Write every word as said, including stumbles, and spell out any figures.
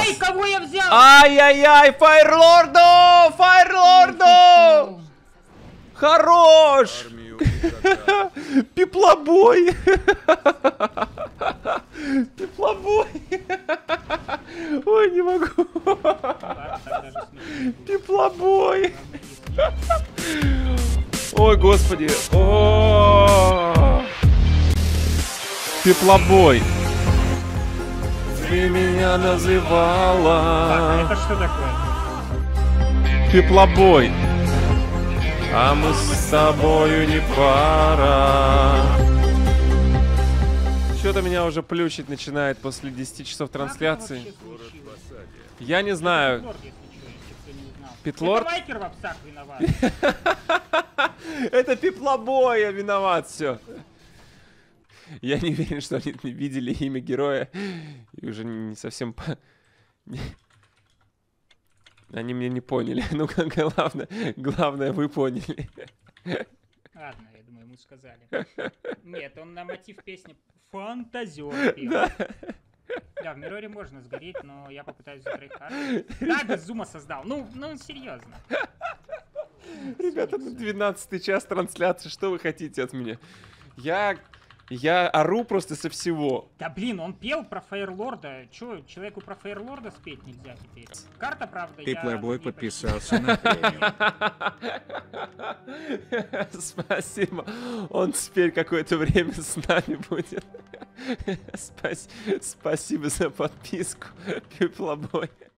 Ай, кого я взял? Ай-яй-яй, Фаерлорду! Фаерлорду! Хорош! Пеплобой! Пеплобой! Ой, не могу! Пеплобой! Ой, господи! О! Пеплобой! Ты меня называла. Так, это что такое? Пеплобой. А мы с тобою не пара. Что-то меня уже плющить начинает после десяти часов трансляции. Я не знаю. Петлорд? Это Вайкер в обсах виноват. Это Пеплобой виноват, все. Я не уверен, что они видели имя героя и уже не совсем... По... Они меня не поняли. Ну, главное, главное, вы поняли. Ладно, я думаю, ему сказали. Нет, он на мотив песни «Фантазер» пел. Да. Да, в Мироре можно сгореть, но я попытаюсь закрыть карту. Да, без зума создал. Ну, ну, серьезно. Ребята, на двенадцатый час трансляции, что вы хотите от меня? Я... Я ору просто со всего. Да блин, он пел про Фаерлорда. Чё, человеку про Фаерлорда спеть нельзя теперь? Карта, правда, Ты, я... плейбой, подписался на премию. Спасибо. Он теперь какое-то время с нами будет. Спасибо за подписку, Пеплобой.